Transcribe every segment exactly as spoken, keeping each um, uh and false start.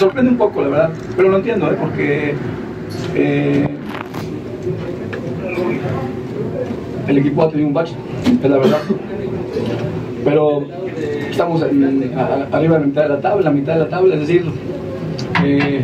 sorprende un poco, la verdad, pero lo entiendo, ¿eh? Porque eh, el equipo ha tenido un bache, es la verdad, pero estamos en, a, arriba de la mitad de la tabla, la mitad de la tabla, es decir, eh,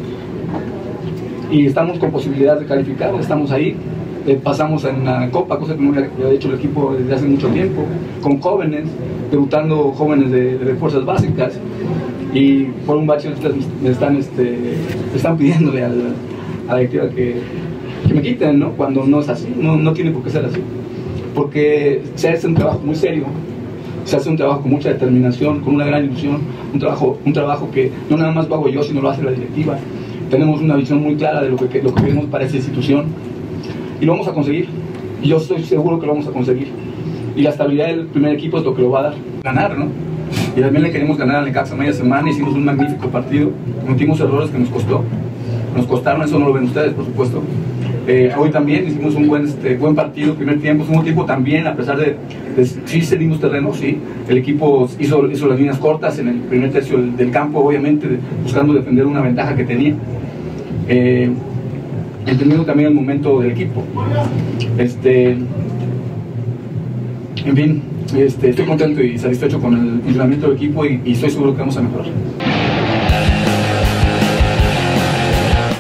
y estamos con posibilidades de calificar, estamos ahí. Eh, pasamos en la Copa, cosa que no había hecho el equipo desde hace mucho tiempo, con jóvenes, debutando jóvenes de, de fuerzas básicas, y por un bache me están, este, están pidiéndole a la, a la directiva que, que me quiten, ¿no? Cuando no es así, no, no tiene por qué ser así, porque se hace un trabajo muy serio, se hace un trabajo con mucha determinación, con una gran ilusión, un trabajo, un trabajo que no nada más lo hago yo, sino lo hace la directiva. Tenemos una visión muy clara de lo que, lo que queremos para esta institución, y lo vamos a conseguir, y yo estoy seguro que lo vamos a conseguir, y la estabilidad del primer equipo es lo que lo va a dar, ganar, ¿no? Y también le queremos ganar al Necaxa media semana, hicimos un magnífico partido, cometimos errores que nos costó, nos costaron, eso no lo ven ustedes, por supuesto. Eh, hoy también hicimos un buen, este, buen partido, primer tiempo, segundo tiempo también, a pesar de, de sí cedimos terreno, sí, el equipo hizo, hizo las líneas cortas en el primer tercio del, del campo, obviamente, de, buscando defender una ventaja que tenía. Eh, entendiendo también el momento del equipo. Este, en fin, este, estoy contento y satisfecho con el funcionamiento del equipo y, y estoy seguro que vamos a mejorar.